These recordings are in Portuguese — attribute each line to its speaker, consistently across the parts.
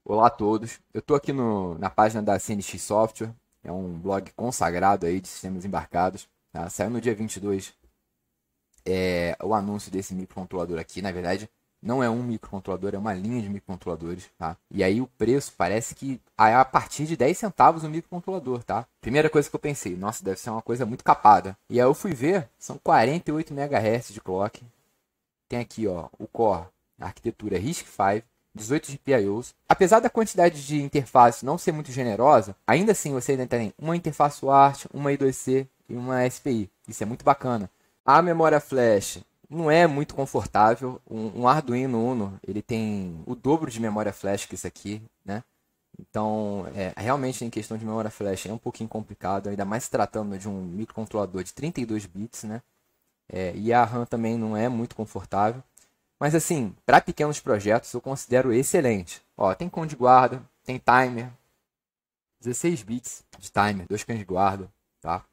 Speaker 1: Olá a todos. Eu estou aqui na página da CNX Software, é um blog consagrado aí de sistemas embarcados. Tá? Saiu no dia 22 o anúncio desse microcontrolador aqui. Na verdade, não é um microcontrolador, é uma linha de microcontroladores. Tá? E aí o preço parece que é a partir de 10 centavos o microcontrolador. Tá? Primeira coisa que eu pensei, nossa, deve ser uma coisa muito capada. E aí eu fui ver, são 48 MHz de clock. Tem aqui ó, o Core, a arquitetura RISC-V, 18 GPIOs. Apesar da quantidade de interfaces não ser muito generosa, ainda assim você ainda tem uma interface UART, uma I2C e uma SPI. Isso é muito bacana. A memória flash não é muito confortável. Um Arduino Uno ele tem o dobro de memória flash que isso aqui, né? Então, realmente em questão de memória flash é um pouquinho complicado, ainda mais se tratando de um microcontrolador de 32 bits, né? E a RAM também não é muito confortável. Mas assim, para pequenos projetos eu considero excelente. Ó, tem cão de guarda, tem timer, 16 bits de timer, 2 cães de guarda, tá?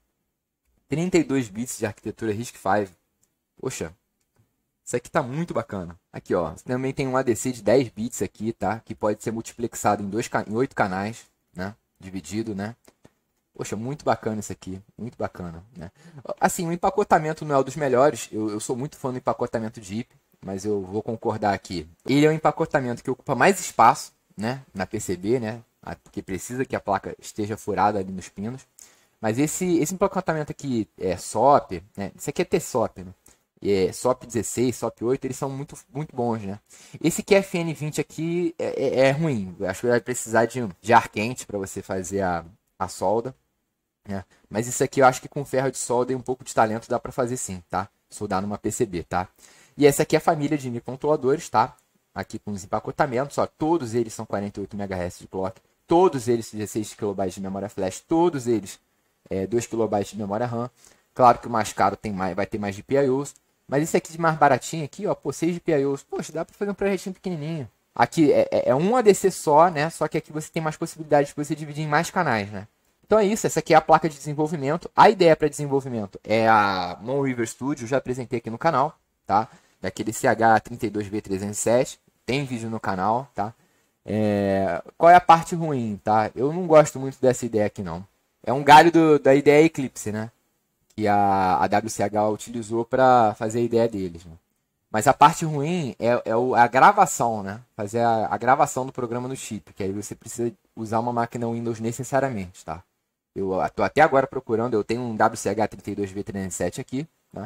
Speaker 1: 32 bits de arquitetura RISC-V. Poxa, isso aqui tá muito bacana. Aqui, ó, também tem um ADC de 10 bits aqui, tá? Que pode ser multiplexado em 8 canais, né? Dividido, né? Poxa, muito bacana isso aqui, muito bacana, né? Assim, o empacotamento não é um dos melhores. Eu sou muito fã do empacotamento de IP, mas eu vou concordar aqui. Ele é um empacotamento que ocupa mais espaço, né, na PCB, né, porque precisa que a placa esteja furada ali nos pinos. Mas esse empacotamento aqui é SOP, né? Isso aqui é T-SOP, né? SOP 16, SOP 8, eles são muito bons, né? Esse QFN20 aqui é ruim. Eu acho que vai precisar de ar quente para você fazer a solda. Né? Mas isso aqui eu acho que com ferro de solda e um pouco de talento dá para fazer sim, tá? Soldar numa PCB, tá? E essa aqui é a família de microcontroladores, tá? Aqui com os empacotamentos, ó, todos eles são 48 MHz de clock, todos eles 16 KB de memória flash, todos eles 2 KB de memória RAM. Claro que o mais caro vai ter mais GPIOs, mas esse aqui de mais baratinho aqui, ó, pô, 6 GPIOs, poxa, dá para fazer um projetinho pequenininho. Aqui é um ADC só, né? Só que aqui você tem mais possibilidades de você dividir em mais canais, né? Então é isso, essa aqui é a placa de desenvolvimento. A ideia para desenvolvimento é a Mon River Studio, já apresentei aqui no canal, tá? É aquele CH32B307, tem vídeo no canal, tá? Qual é a parte ruim, tá? Eu não gosto muito dessa ideia aqui não. É um galho da ideia Eclipse, né? Que a WCH utilizou para fazer a ideia deles, né? Mas a parte ruim é a gravação, né? Fazer a gravação do programa no chip, que aí você precisa usar uma máquina Windows necessariamente, tá? Eu estou até agora procurando, eu tenho um WCH32V307 aqui, né?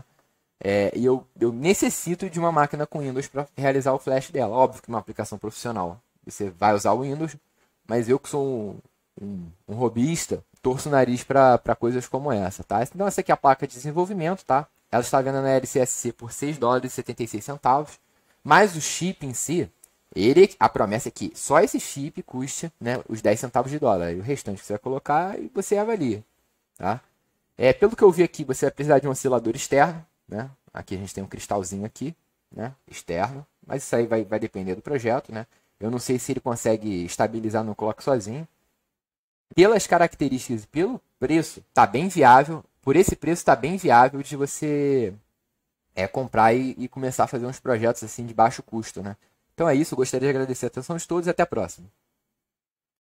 Speaker 1: E eu necessito de uma máquina com Windows para realizar o flash dela. Óbvio que uma aplicação profissional você vai usar o Windows, mas eu que sou um hobbyista, torço o nariz para coisas como essa, tá? Então essa aqui é a placa de desenvolvimento, tá? Ela está vendo na LCSC por US$ 6,76, mais o chip em si, a promessa é que só esse chip custa, né, os 10 centavos de dólar. E o restante você vai colocar e você avalia. Tá? Pelo que eu vi aqui, você vai precisar de um oscilador externo. Né? Aqui a gente tem um cristalzinho aqui, né, externo. Mas isso aí vai depender do projeto. Né? Eu não sei se ele consegue estabilizar no clock sozinho. Pelas características e pelo preço, está bem viável. Por esse preço, está bem viável de você comprar e começar a fazer uns projetos assim de baixo custo. Né? Então é isso, eu gostaria de agradecer a atenção de todos e até a próxima.